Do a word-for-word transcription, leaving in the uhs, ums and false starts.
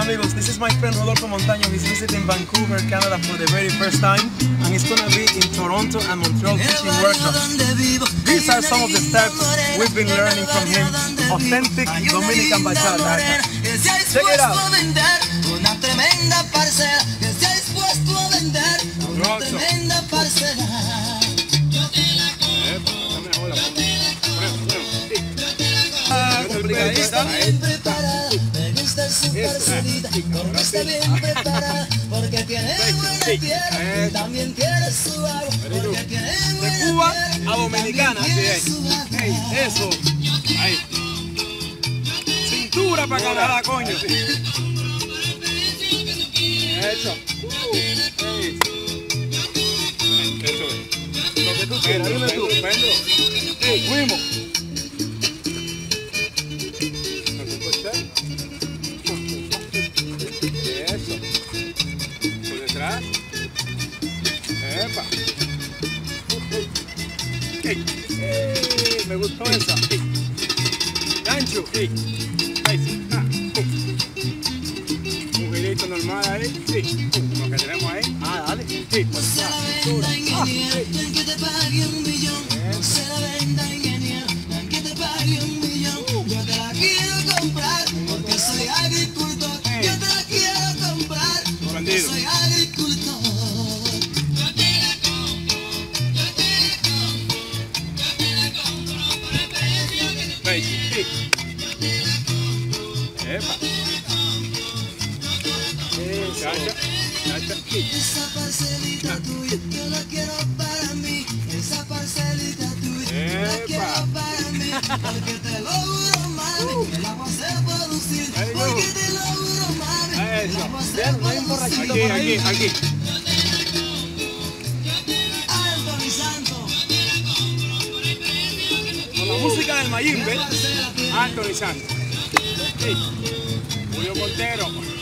amigos, this is my friend Rodolfo Montaño. He's visiting Vancouver, Canada for the very first time, and he's gonna be in Toronto and Montreal teaching workshops. These are some of the steps we've been learning from him. Authentic Dominican bachata. Check it out. Una tremenda parcela que está dispuesto a vender una tremenda parcela. Yo te la compro, yo te la compro. Está bien preparada, me gusta su parcelita, porque está bien preparada, porque tiene buena tierra, también tiene su agua, porque tiene buena De Cuba tierra, a Dominicana, sí, hey, eso. Ahí. Cintura para Canadá, coño. Eso. Uh, hey. Eso es. Lo que tú quieras, dime tú. Hey, fuimos. Eso. Por detrás. Epa. Hey. Hey, me gustó esa. Hey. Gancho. Hey. Ahí sí. Ah. Un girito normal ahí. Sí. Lo que tenemos ahí. Ah, dale. Sí, por detrás. Ah, hey. Que te pague un millón, no se la venda ingeniero, que te pague un millón, yo te la quiero comprar, porque soy agricultor, yo te la quiero comprar, porque soy agricultor. Yo te la compro, yo te la compro, yo te la compro por el precio que te pague. Sí. Epa. Chacha, chacha. Esa parcelita tuya, yo la quiero para mí. Esa parcelita tuya, yo la quiero para mí. Porque te lo juro, mami, el agua se producir. Porque te lo juro, mami, el agua se producir. Aquí, aquí, aquí. Anthony Santos. Con la música del Mayimbe, Anthony Santos. Sí. Julio Montero.